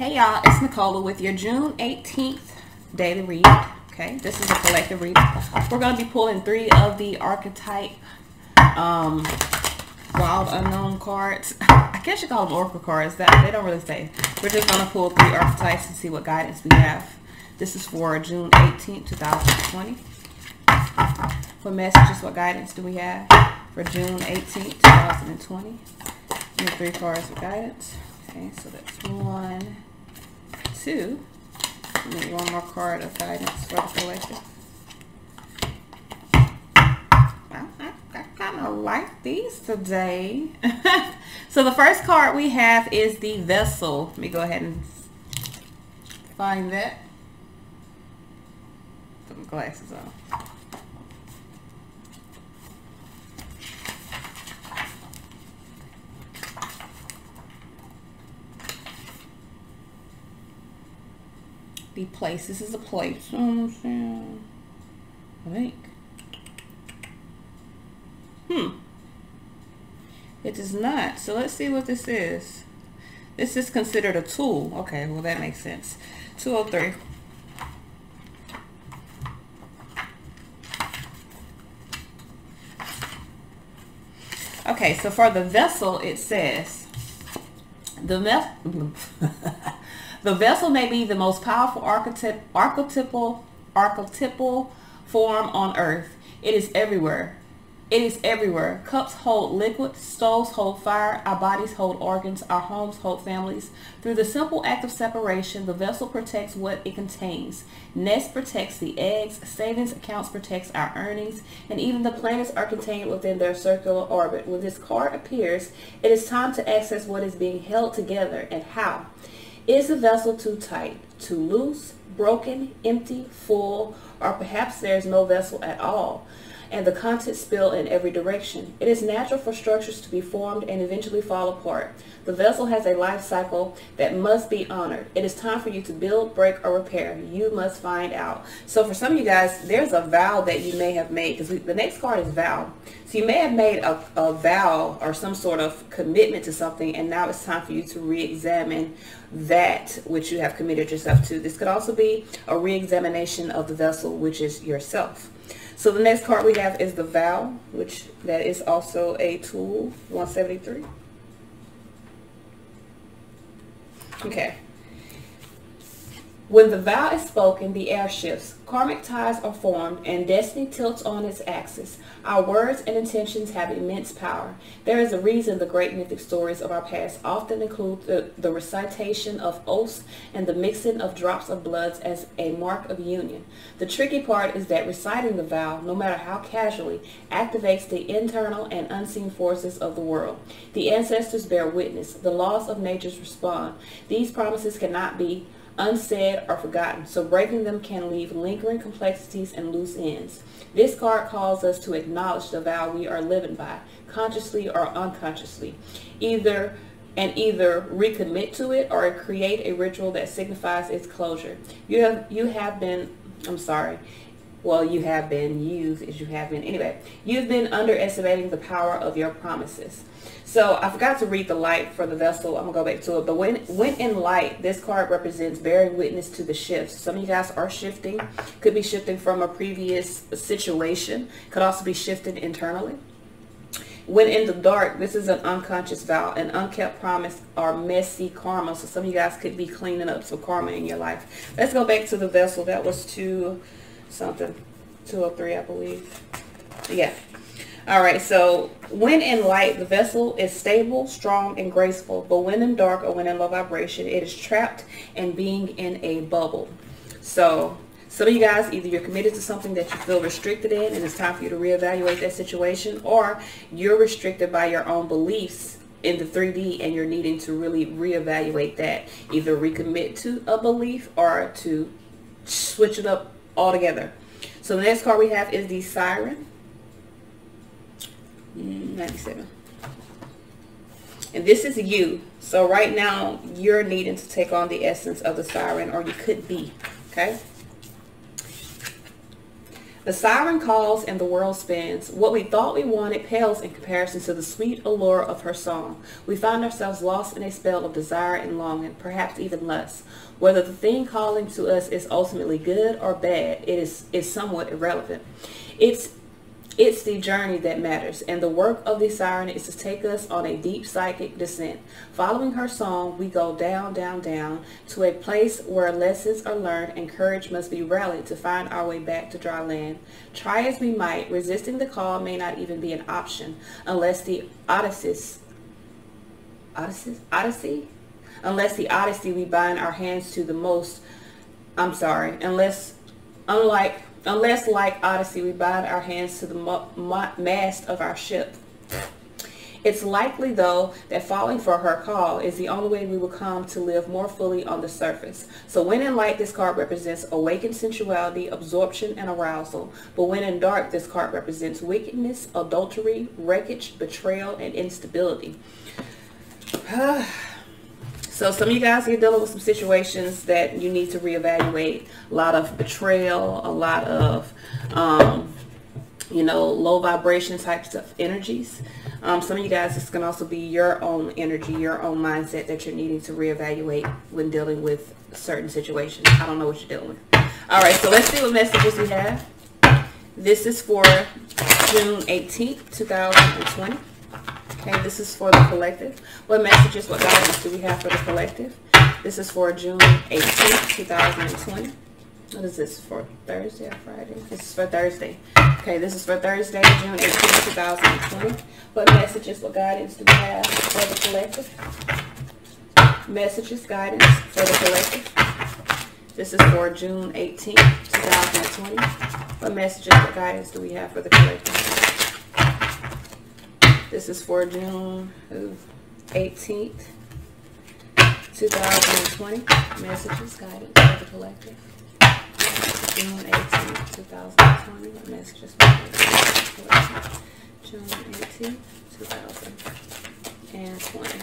Hey y'all, it's Nicola with your June 18th daily read. Okay, this is a collective read. We're going to be pulling 3 of the archetype wild unknown cards. I guess you call them oracle cards. That they don't really say. We're just going to pull 3 archetypes and see what guidance we have. This is for June 18th, 2020. What messages, what guidance do we have for June 18th, 2020? And 3 cards with guidance. Okay, so that's 1, 2. Need one more card of guidance for the collective. I kind of like these today. So the first card we have is the Vessel. Let me go ahead and find that. Put my glasses on. The place. This is a place. I think. It is not. So let's see what this is. This is considered a tool. Okay, well that makes sense. 203. Okay, so for the Vessel, it says the vessel may be the most powerful archetypal form on earth. It is everywhere. It is everywhere. Cups hold liquid, stoves hold fire, our bodies hold organs, our homes hold families. Through the simple act of separation, the vessel protects what it contains. Nest protects the eggs, savings accounts protects our earnings, and even the planets are contained within their circular orbit. When this card appears, it is time to access what is being held together and how. Is the vessel too tight, too loose, broken, empty, full, or perhaps there is no vessel at all, and the contents spill in every direction? It is natural for structures to be formed and eventually fall apart. The vessel has a life cycle that must be honored. It is time for you to build, break, or repair. You must find out. So for some of you guys, there's a vow that you may have made, because the next card is vow. So you may have made a vow or some sort of commitment to something, and now it's time for you to re-examine that which you have committed yourself to. This could also be a re-examination of the vessel, which is yourself. So the next card we have is the Vow, which that is also a tool, 173. Okay. When the vow is spoken, the air shifts. Karmic ties are formed and destiny tilts on its axis. Our words and intentions have immense power. There is a reason the great mythic stories of our past often include the recitation of oaths and the mixing of drops of blood as a mark of union. The tricky part is that reciting the vow, no matter how casually, activates the internal and unseen forces of the world. The ancestors bear witness. The laws of nature respond. These promises cannot be unsaid or forgotten, so breaking them can leave lingering complexities and loose ends. This card calls us to acknowledge the vow we are living by, consciously or unconsciously, either recommit to it or create a ritual that signifies its closure. You've been underestimating the power of your promises. So I forgot to read the light for the Vessel. I'm gonna go back to it. But when in light, this card represents bearing witness to the shifts. Some of you guys are shifting. Could be shifting from a previous situation. Could also be shifting internally. When in the dark, this is an unconscious vow, an unkept promise, or messy karma. So some of you guys could be cleaning up some karma in your life. Let's go back to the Vessel. That was 203, I believe. Yeah. All right, so when in light, the vessel is stable, strong, and graceful. But when in dark or when in low vibration, it is trapped and being in a bubble. So some of you guys, either you're committed to something that you feel restricted in and it's time for you to reevaluate that situation, or you're restricted by your own beliefs in the 3D and you're needing to really reevaluate that. Either recommit to a belief or to switch it up altogether. So the next card we have is the Siren. 97. And this is you. So right now you're needing to take on the essence of the Siren, or you could be. Okay. The siren calls and the world spins. What we thought we wanted pales in comparison to the sweet allure of her song. We find ourselves lost in a spell of desire and longing, perhaps even less. Whether the thing calling to us is ultimately good or bad, it is somewhat irrelevant. It's the journey that matters, and the work of the siren is to take us on a deep psychic descent. Following her song, we go down, down, down to a place where lessons are learned and courage must be rallied to find our way back to dry land. Try as we might, resisting the call may not even be an option unless the Odyssey we bind our hands to the most. Unless like Odyssey we bind our hands to the mast of our ship. It's likely, though, that falling for her call is the only way we will come to live more fully on the surface. So when in light, this card represents awakened sensuality, absorption, and arousal. But when in dark, this card represents wickedness, adultery, wreckage, betrayal, and instability. So some of you guys are dealing with some situations that you need to reevaluate. A lot of betrayal, a lot of, low vibration types of energies. Some of you guys, this can also be your own energy, your own mindset that you're needing to reevaluate when dealing with certain situations. I don't know what you're dealing with. All right, so let's see what messages we have. This is for June 18th, 2020. Okay, this is for the collective. What messages, what guidance do we have for the collective? This is for June 18th, 2020. What is this for? Thursday or Friday? This is for Thursday. Okay, this is for Thursday, June 18th, 2020. What messages, what guidance do we have for the collective? Messages, guidance for the collective. This is for June 18th, 2020. What messages, what guidance do we have for the collective? This is for June 18th, 2020. Messages, guidance for the collective. June 18th, 2020. What messages for the collective? June 18th, 2020.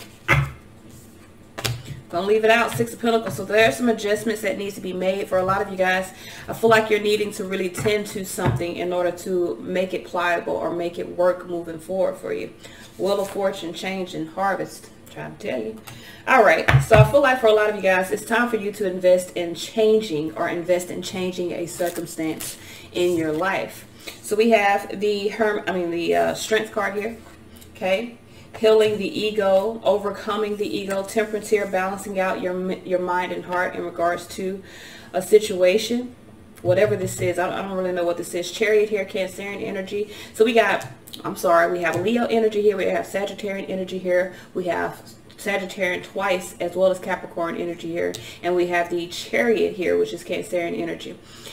Gonna leave it out, Six of Pentacles. So there are some adjustments that need to be made for a lot of you guys. I feel like you're needing to really tend to something in order to make it pliable or make it work moving forward for you. Wheel of Fortune, change and harvest. I'm trying to tell you. All right, so I feel like for a lot of you guys, it's time for you to invest in changing a circumstance in your life. So we have the Strength card here. Okay. Healing the ego, overcoming the ego, temperance here, balancing out your mind and heart in regards to a situation, whatever this is. I don't really know what this is. Chariot here, Cancerian energy. So we have Leo energy here, we have Sagittarian energy here, we have Sagittarian twice as well as Capricorn energy here, and we have the Chariot here, which is Cancerian energy.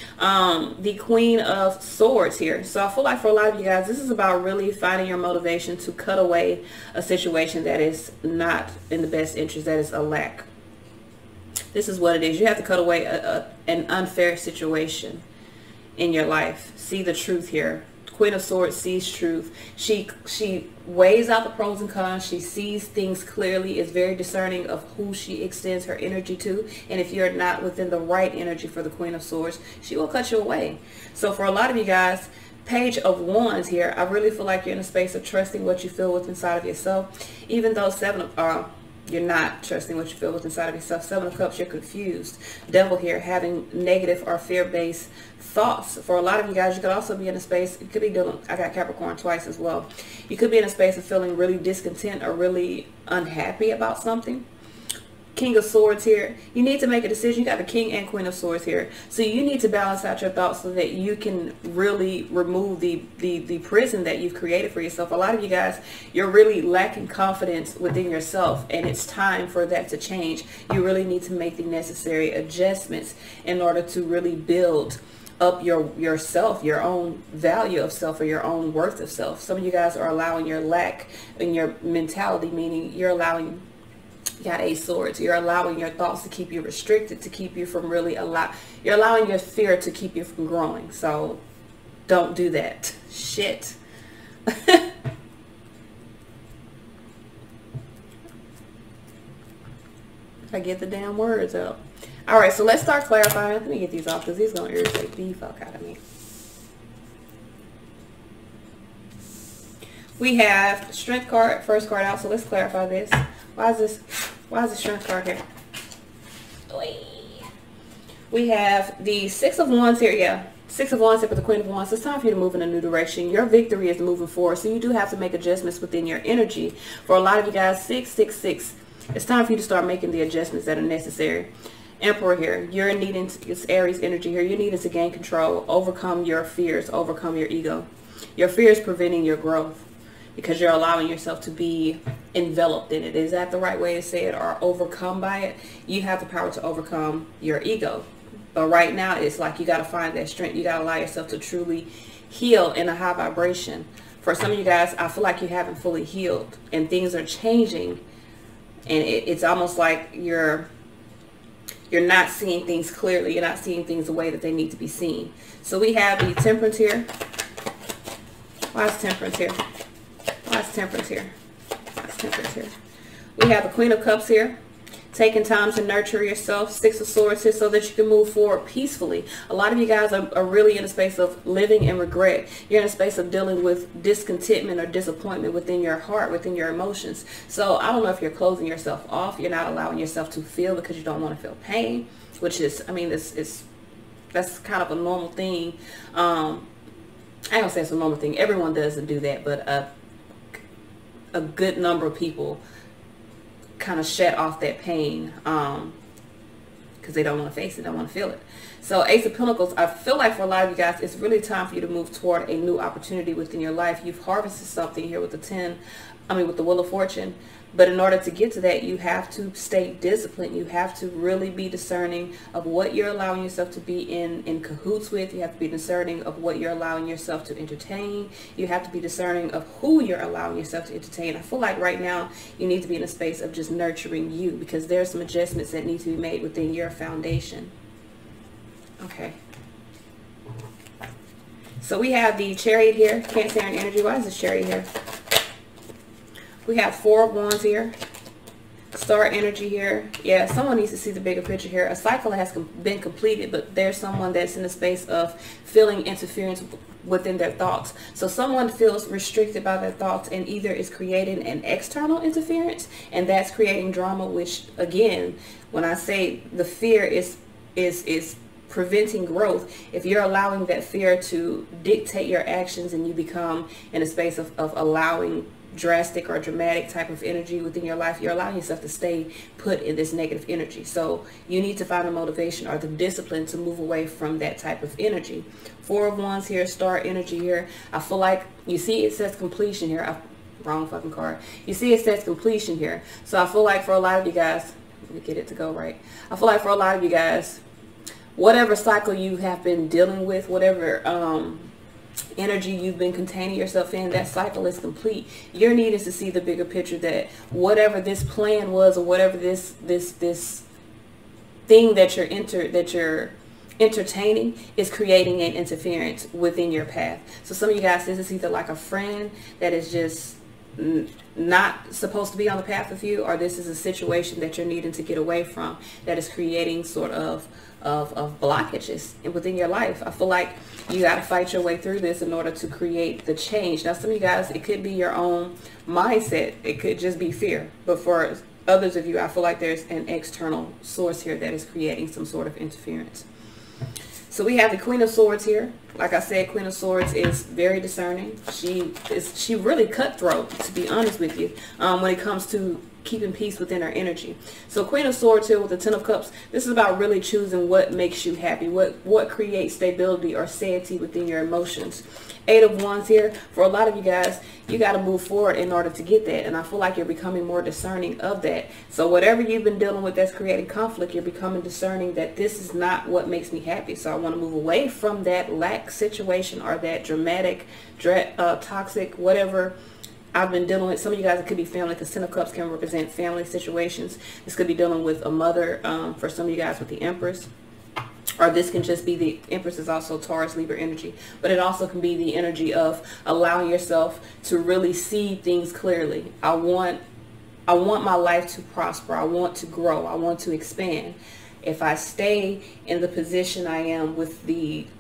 The Queen of Swords here. So I feel like for a lot of you guys, this is about really finding your motivation to cut away a situation that is not in the best interest, that is a lack. This is what it is. You have to cut away an unfair situation in your life. See the truth here. Queen of Swords sees truth. She weighs out the pros and cons. She sees things clearly, is very discerning of who she extends her energy to. And if you're not within the right energy for the Queen of Swords, she will cut you away. So for a lot of you guys, Page of Wands here, I really feel like you're in a space of trusting what you feel with inside of yourself. Even though you're not trusting what you feel with inside of yourself. Seven of Cups, you're confused. Devil here, having negative or fear-based thoughts. For a lot of you guys, you could also be in a space, you could be dealing, I got Capricorn twice as well. You could be in a space of feeling really discontent or really unhappy about something. King of Swords here, you need to make a decision. You got the King and Queen of Swords here. So you need to balance out your thoughts so that you can really remove the prison that you've created for yourself. A lot of you guys, you're really lacking confidence within yourself, and it's time for that to change. You really need to make the necessary adjustments in order to really build up yourself, your own value of self, or your own worth of self. Some of you guys are allowing your lack in your mentality, meaning you're allowing, you got Ace of Swords, you're allowing your thoughts to keep you restricted, to keep you from really you're allowing your fear to keep you from growing. So don't do that shit. If I get the damn words out. All right, so let's start clarifying. Let me get these off because these are going to irritate the fuck out of me. We have the Strength card, first card out. So let's clarify this. Why is the Strength card here? We have the Six of Wands here. Yeah, Six of Wands here with the Queen of Wands. It's time for you to move in a new direction. Your victory is moving forward. So you do have to make adjustments within your energy. For a lot of you guys, 666. It's time for you to start making the adjustments that are necessary. Emperor here. You're needing to, it's Aries energy here. You're needing to gain control, overcome your fears, overcome your ego. Your fear is preventing your growth, because you're allowing yourself to be enveloped in it. Is that the right way to say it? Or overcome by it? You have the power to overcome your ego. But right now, it's like you got to find that strength. You got to allow yourself to truly heal in a high vibration. For some of you guys, I feel like you haven't fully healed and things are changing. And it's almost like you're not seeing things clearly. You're not seeing things the way that they need to be seen. So we have the Temperance here. Why is Temperance here? Why is Temperance here? Why is Temperance here? We have the Queen of Cups here. Taking time to nurture yourself. Six of Swords here so that you can move forward peacefully. A lot of you guys are really in a space of living in regret. You're in a space of dealing with discontentment or disappointment within your heart, within your emotions. So I don't know if you're closing yourself off. You're not allowing yourself to feel because you don't want to feel pain, which is, I mean, that's kind of a normal thing. I don't say it's a normal thing. Everyone doesn't do that, but a good number of people kind of shut off that pain because they don't want to face it, don't want to feel it. So Ace of Pentacles, I feel like for a lot of you guys, it's really time for you to move toward a new opportunity within your life. You've harvested something here with the Wheel of Fortune. But in order to get to that, you have to stay disciplined. You have to really be discerning of what you're allowing yourself to be in cahoots with. You have to be discerning of what you're allowing yourself to entertain. You have to be discerning of who you're allowing yourself to entertain. I feel like right now you need to be in a space of just nurturing you, because there's some adjustments that need to be made within your foundation. Okay. So we have the Chariot here. Cancerian energy. Why is this Chariot here? We have Four of Wands here. Star energy here. Yeah, someone needs to see the bigger picture here. A cycle has been completed, but there's someone that's in a space of feeling interference within their thoughts. So someone feels restricted by their thoughts and either is creating an external interference, and that's creating drama, which again, when I say the fear is preventing growth, if you're allowing that fear to dictate your actions and you become in a space of allowing drastic or dramatic type of energy within your life, you're allowing yourself to stay put in this negative energy. So you need to find the motivation or the discipline to move away from that type of energy. Four of Wands here, Star energy here. I feel like, you see it says completion here. Wrong fucking card. You see it says completion here. So I feel like for a lot of you guys, let me get it to go right. I feel like for a lot of you guys, whatever cycle you have been dealing with, whatever energy you've been containing yourself in, that cycle is complete. You're needing to see the bigger picture, that whatever this plan was, or whatever this thing that you're entertaining is creating an interference within your path. So some of you guys, this is either like a friend that is just not supposed to be on the path with you, or this is a situation that you're needing to get away from that is creating sort of blockages within your life. I feel like you got to fight your way through this in order to create the change. Now, some of you guys, it could be your own mindset. It could just be fear. But for others of you, I feel like there's an external source here that is creating some sort of interference. So we have the Queen of Swords here. Like I said, Queen of Swords is very discerning. She really cutthroat, to be honest with you, when it comes to keeping peace within her energy. So Queen of Swords here with the Ten of Cups, this is about really choosing what makes you happy, what creates stability or satiety within your emotions. Eight of Wands here. For a lot of you guys, you got to move forward in order to get that, and I feel like you're becoming more discerning of that. So whatever you've been dealing with that's creating conflict, you're becoming discerning that this is not what makes me happy. So I want to move away from that lack situation or that dramatic, toxic, whatever I've been dealing with. Some of you guys, it could be family, because Ten of Cups can represent family situations. This could be dealing with a mother, for some of you guys with the Empress. Or this can just be, the Empress is also Taurus, Libra energy. But it also can be the energy of allowing yourself to really see things clearly. I want my life to prosper. I want to grow. I want to expand. If I stay in the position I am with the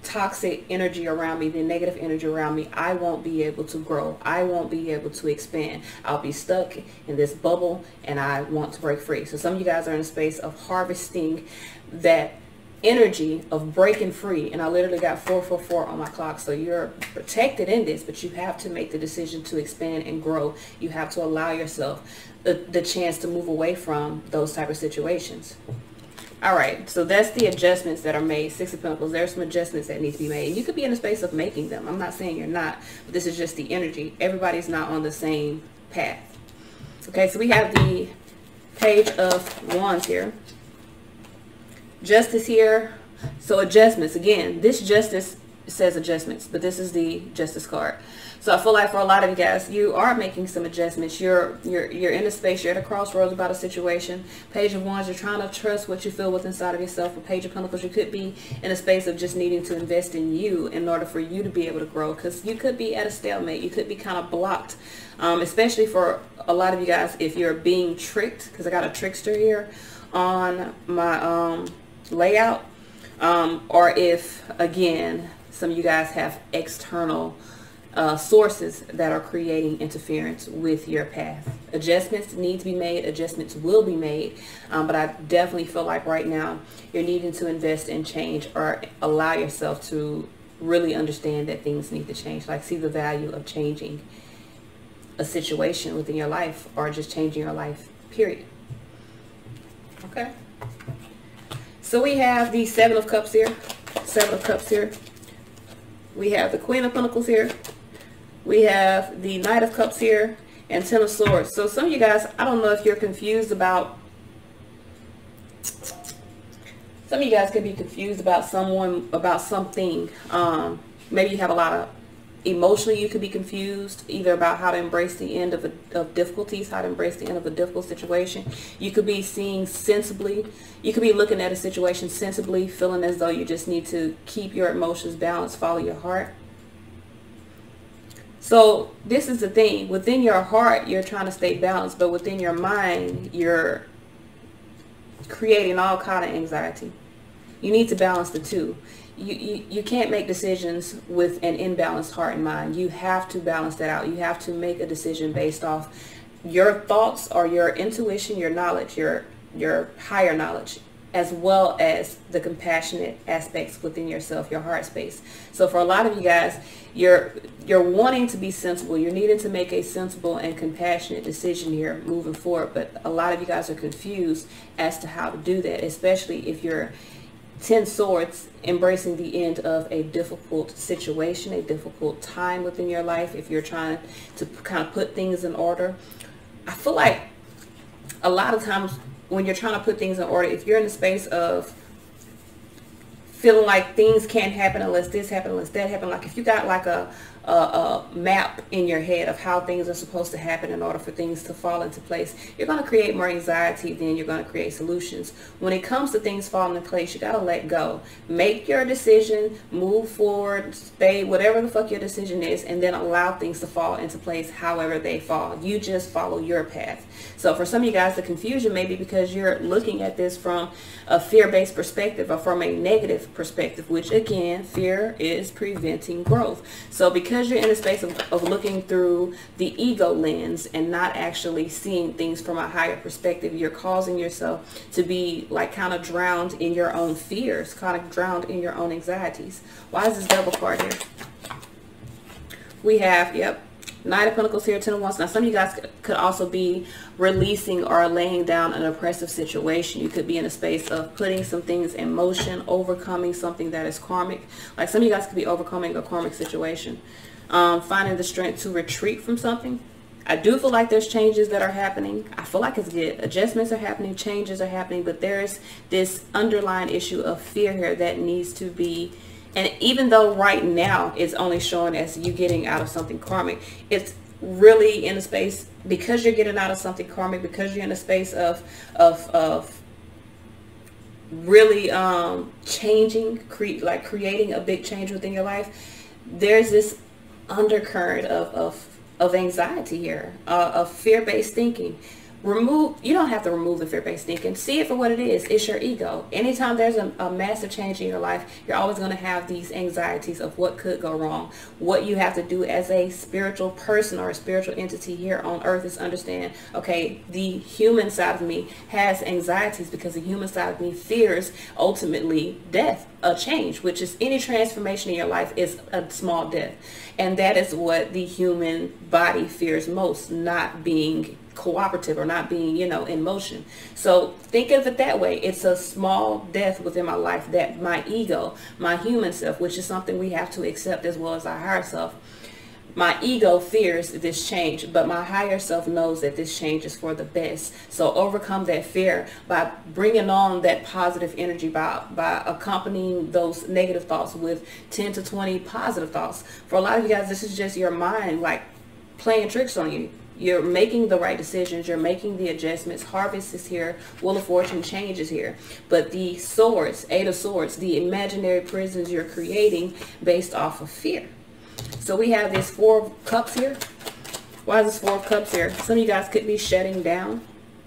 toxic energy around me, the negative energy around me, I won't be able to grow. I won't be able to expand. I'll be stuck in this bubble and I want to break free. So some of you guys are in a space of harvesting that energy of breaking free. And I literally got 444 on my clock. So you're protected in this, but you have to make the decision to expand and grow. You have to allow yourself the chance to move away from those type of situations. All right, so that's the adjustments that are made. Six of Pentacles, there's some adjustments that need to be made. And you could be in a space of making them. I'm not saying you're not, but this is just the energy. Everybody's not on the same path. Okay, so we have the Page of Wands here. Justice here. So adjustments. Again, this Justice says adjustments, but this is the Justice card. So I feel like for a lot of you guys, you are making some adjustments. You're in a space, you're at a crossroads about a situation. Page of Wands, you're trying to trust what you feel within inside of yourself. With Page of Pentacles, you could be in a space of just needing to invest in you in order for you to be able to grow, because you could be at a stalemate. You could be kind of blocked, especially for a lot of you guys if you're being tricked, because I got a trickster here on my layout, or if, again, some of you guys have external sources that are creating interference with your path. Adjustments need to be made. Adjustments will be made. But I definitely feel like right now you're needing to invest in change, or allow yourself to really understand that things need to change. Like, see the value of changing a situation within your life, or just changing your life, period. Okay. So we have the Seven of Cups here. Seven of Cups here. We have the Queen of Pentacles here. We have the Knight of Cups here, and Ten of Swords. So some of you guys, I don't know if you're confused about, some of you guys could be confused about someone, about something. Maybe you have a lot of, emotionally you could be confused either about how to embrace the end of difficulties, how to embrace the end of a difficult situation. You could be seeing sensibly. You could be looking at a situation sensibly, feeling as though you just need to keep your emotions balanced, follow your heart. So this is the thing. Within your heart, you're trying to stay balanced, but within your mind, you're creating all kind of anxiety. You need to balance the two. You can't make decisions with an imbalanced heart and mind. You have to balance that out. You have to make a decision based off your thoughts, or your intuition, your knowledge, your higher knowledge, as well as the compassionate aspects within yourself, your heart space. So for a lot of you guys, you're wanting to be sensible. You're needing to make a sensible and compassionate decision here moving forward. But a lot of you guys are confused as to how to do that, especially if you're 10 Swords, embracing the end of a difficult situation, a difficult time within your life. If you're trying to kind of put things in order, I feel like a lot of times when you're trying to put things in order, if you're in the space of feeling like things can't happen unless this happens, unless that happens, like if you got like a map in your head of how things are supposed to happen in order for things to fall into place, you're going to create more anxiety than you're going to create solutions. When it comes to things falling in place, you got to let go. Make your decision, move forward, stay, whatever the fuck your decision is, and then allow things to fall into place however they fall. You just follow your path. So for some of you guys, the confusion may be because you're looking at this from a fear-based perspective, or from a negative perspective, which again, fear is preventing growth. So because you're in a space of looking through the ego lens and not actually seeing things from a higher perspective, you're causing yourself to be like kind of drowned in your own fears, kind of drowned in your own anxieties. Why is this Devil card here? We have, yep, Knight of Pentacles here, Ten of Wands. Now some of you guys could also be releasing or laying down an oppressive situation. You could be in a space of putting some things in motion, overcoming something that is karmic. Like some of you guys could be overcoming a karmic situation. Finding the strength to retreat from something. I do feel like there's changes that are happening. I feel like it's good. Adjustments are happening, changes are happening, but there's this underlying issue of fear here that needs to be. And even though right now it's only showing as you getting out of something karmic, it's really in a space, because you're getting out of something karmic, because you're in a space of really changing, creating a big change within your life. There's this undercurrent of anxiety here, of fear-based thinking. You don't have to remove the fear-based thinking. See it for what it is. It's your ego. Anytime there's a massive change in your life, you're always going to have these anxieties of what could go wrong. What you have to do as a spiritual person or a spiritual entity here on earth is understand, okay, the human side of me has anxieties because the human side of me fears ultimately death, a change, which is any transformation in your life is a small death. And that is what the human body fears most, not being cooperative or not being, in motion. So think of it that way. It's a small death within my life that my ego, my human self, which is something we have to accept as well as our higher self. My ego fears this change, but my higher self knows that this change is for the best. So overcome that fear by bringing on that positive energy, by accompanying those negative thoughts with 10 to 20 positive thoughts. For a lot of you guys, this is just your mind like playing tricks on you. You're making the right decisions. You're making the adjustments. Harvest is here. Wheel of Fortune change is here. But the swords, 8 of Swords, the imaginary prisons you're creating based off of fear. So we have this 4 of Cups here. Why is this 4 of Cups here? Some of you guys could be shutting down.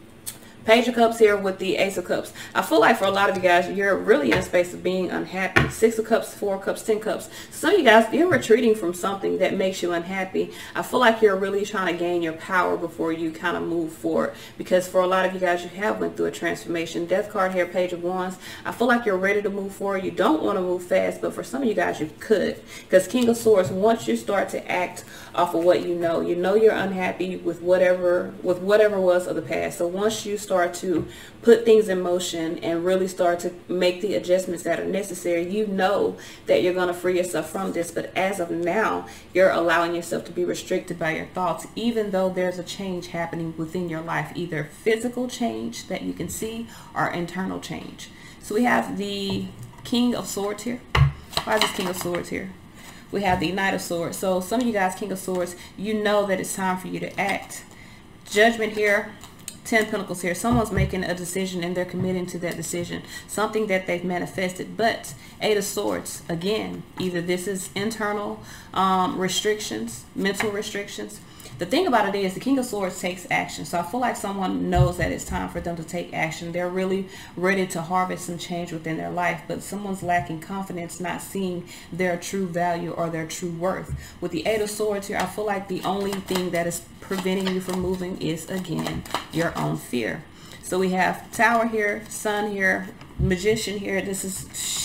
Page of Cups here with the Ace of Cups. I feel like for a lot of you guys, you're really in a space of being unhappy. 6 of Cups, 4 of Cups, 10 Cups. Some of you guys, you're retreating from something that makes you unhappy. I feel like you're really trying to gain your power before you kind of move forward. Because for a lot of you guys, you have went through a transformation. Death card here, Page of Wands. I feel like you're ready to move forward. You don't want to move fast, but for some of you guys, you could. Because King of Swords, once you start to act off of what you know you're unhappy with whatever was of the past. So once you start to put things in motion and really start to make the adjustments that are necessary, you know that you're going to free yourself from this. But as of now, you're allowing yourself to be restricted by your thoughts, even though there's a change happening within your life, either physical change that you can see or internal change. So we have the King of Swords here. Why is this King of Swords here? We have the Knight of Swords. So some of you guys, King of Swords, you know that it's time for you to act. Judgment here. 10 Pentacles here. Someone's making a decision and they're committing to that decision. Something that they've manifested. But 8 of Swords, again, either this is internal restrictions, mental restrictions. The thing about it is the King of Swords takes action. So I feel like someone knows that it's time for them to take action. They're really ready to harvest some change within their life, but someone's lacking confidence, not seeing their true value or their true worth. With the 8 of Swords here, I feel like the only thing that is preventing you from moving is, again, your own fear. So we have Tower here, Sun here, Magician here. This is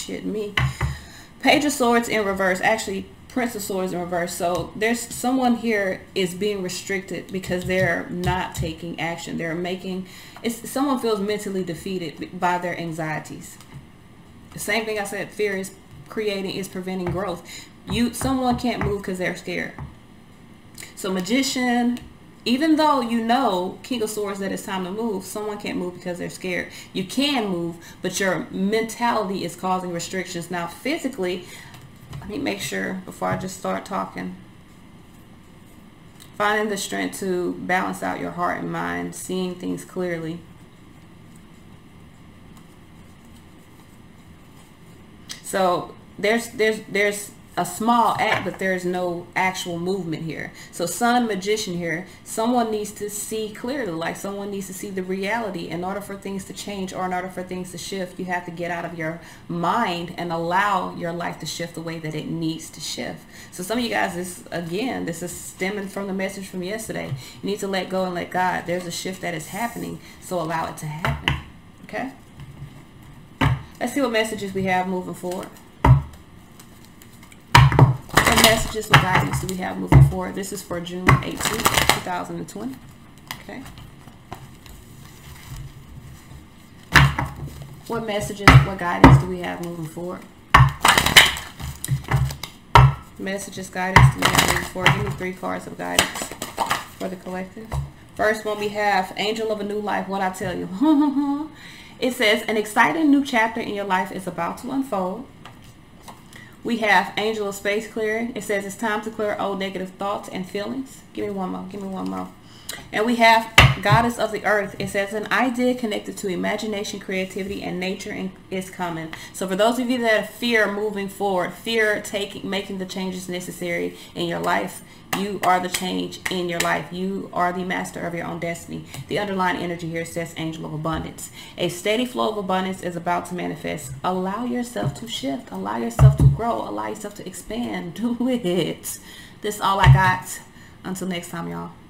Page of Swords in reverse. Actually, Prince of Swords in reverse. So there's someone here is being restricted because they're not taking action. Someone feels mentally defeated by their anxieties. The same thing I said, fear is preventing growth. Someone can't move because they're scared. So Magician, even though you know, King of Swords, that it's time to move, someone can't move because they're scared. You can move, but your mentality is causing restrictions. Now physically, let me make sure before I just start talking. Finding the strength to balance out your heart and mind, seeing things clearly. So there's a small act, but there's no actual movement here. So Sun, Magician here, someone needs to see clearly, like someone needs to see the reality. In order for things to change or in order for things to shift, you have to get out of your mind and allow your life to shift the way that it needs to shift. So some of you guys, this is stemming from the message from yesterday. You need to let go and let God. There's a shift that is happening, so allow it to happen. Okay? Let's see what messages we have moving forward. Messages, what guidance do we have moving forward? This is for June 18th, 2020. Okay. What messages, what guidance do we have moving forward? Messages, guidance do we have moving forward? Give me 3 cards of guidance for the collective. First one we have Angel of a New Life. What I tell you. It says an exciting new chapter in your life is about to unfold. We have Angel of Space Clearing. It says it's time to clear old negative thoughts and feelings. Give me one more. Give me one more. And we have Goddess of the Earth. It says an idea connected to imagination, creativity, and nature is coming. So for those of you that fear moving forward, fear making the changes necessary in your life, you are the change in your life. You are the master of your own destiny. The underlying energy here says Angel of Abundance. A steady flow of abundance is about to manifest. Allow yourself to shift. Allow yourself to grow. Allow yourself to expand. Do it. This is all I got. Until next time, y'all.